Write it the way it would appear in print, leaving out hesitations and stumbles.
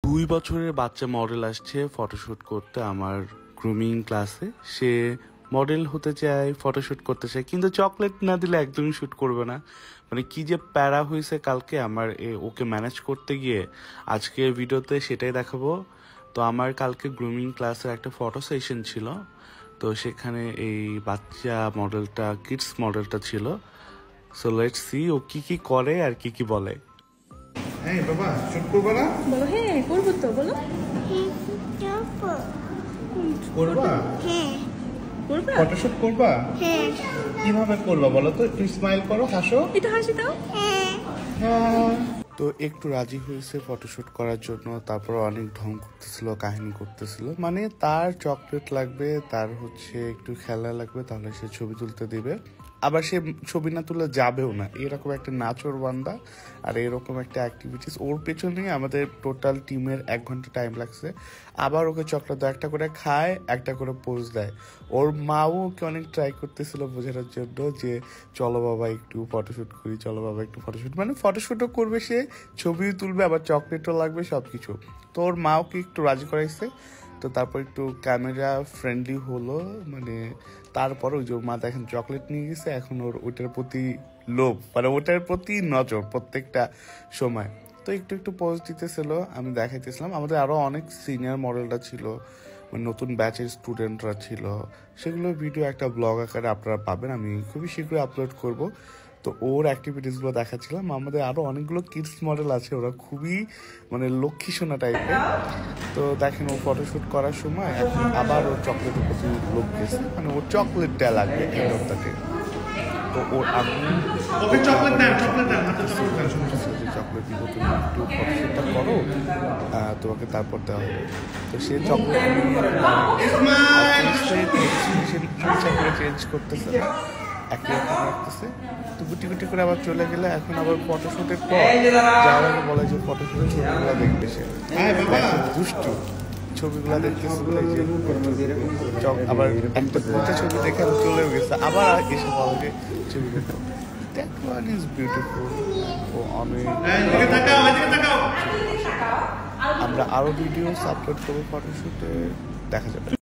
2 বছরের বাচ্চা মডেল আসছে ফটোশুট করতে আমার গ্রুমিং ক্লাসে। সে মডেল হতে চায়, ফটোশুট করতে চায়, কিন্তু চকলেট না দিলে একদমই শ্যুট করবে না। মানে কি যে প্যারা হয়েছে কালকে আমার ওকে ম্যানেজ করতে গিয়ে। আজকে ভিডিওতে সেটাই দেখাবো। তো আমার কালকে গ্রুমিং ক্লাসের একটা ফটো সেশন ছিল, তো সেখানে এই বাচ্চা মডেলটা, কিডস মডেলটা ছিল। সো লেটস সি ও কি কি করে আর কি কি বলে। এই বাবা শুট করবা না? বলো হ্যাঁ করবো তো, বলো করবা? হ্যাঁ করবা। ফটোশুট করবা? হ্যাঁ। কিভাবে করবা বলো তো? একটু স্মাইল করো, হাসো। একটু হাসি দাও। হ্যাঁ। তো একটু রাজি হয়েছে ফটোশুট করার জন্য। তারপর অনেক ঢং করতেছিল, কাহিনী করতেছিল, মানে তার চকলেট লাগবে, তার হচ্ছে একটু খেলা লাগবে, তাহলে সে ছবি তুলতে দিবে। আবার সে ছবি না তুলে যাবেও না, এরকম একটা নাচর বান্দা। আর এরকম একটা অ্যাক্টিভিটিস ওর পেছনে আমাদের টোটাল টিমের 1 ঘন্টা টাইম লাগছে। আবার ওকে চকলেট দেয়, একটা করে খায়, একটা করে পোজ দেয়। ওর মাও ওকে অনেক ট্রাই করতেছিল বোঝানোর জন্য যে চলো বাবা একটু ফটোশুট করি, চলো বাবা একটু ফটোশুট, মানে ফটোশুটও করবে সে, ছবিও তুলবে, আবার চকলেটও লাগবে, সব কিছু। তো ওর মা ওকে একটু রাজি করাইছে। তো তারপর একটু ক্যামেরা ফ্রেন্ডলি হলো, মানে তারপর ওই যে ওর মা দেখেন চকলেট নিয়ে গেছে, এখন ওর ওইটার প্রতি লোভ, মানে ওটার প্রতি নজর প্রত্যেকটা সময়। তো একটু একটু পোজ দিতেছিল, আমি দেখাইতেছিলাম। আমাদের আরো অনেক সিনিয়র মডেলরা ছিল, মানে নতুন ব্যাচের স্টুডেন্টরা ছিল। সেগুলো ভিডিও একটা ব্লগ আকারে আপনারা পাবেন, আমি খুবই শীঘ্রই আপলোড করব। তো ওর অ্যাক্টিভিটিসগুলো দেখাচ্ছিলাম। আমাদের আরো অনেকগুলো কিডস মডেল আছে, ওরা খুবই মানে লক্ষ্মী সোনা টাইপের। তো দেখেন ও ফটোশুট করার সময় এখন আবার ওর চকলেটের প্রতি লোভ গেছে, মানে ওর চকলেটটা লাগবে এই লোকটাকে। তো ওর আগুন ওকে চকলেট দেন, চকলেট দেন, হাতে চকলেট দেন। চকলেট দিব, তুমি একটু ফটোশুটটা করো, তোমাকে তারপর দেওয়া হবে। তো সে চকলেট চেঞ্জ করতেছে, একই রকম রাখতেছে। তো গুটি গুটি করে আবার চলে গেলে এখন আবার ফটোশুটের পর যাওয়ার আগে বলে যে ফটোশুটের ছবিগুলো দেখবে সে। দুষ্টু ছবিগুলো দেখতেছে, আবার একটা দুটো ছবি দেখে চলেও গেছে, আবার এসে বলে যে ছবি দেখো। That one is beautiful. ও অনেক। আমরা আরো ভিডিও আপলোড করবো ফটোশুটে, দেখা যাবে।